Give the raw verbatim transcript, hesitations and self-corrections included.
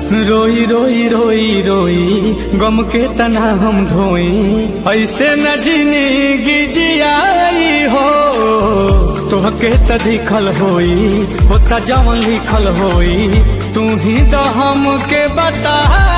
रोई रोई रोई रोई गम के तना हम ढोई, ऐसे न जिंदगी जियाई हो। तोहके त दिखल होई होता जवन लिखल होई, तू ही तो हमके बता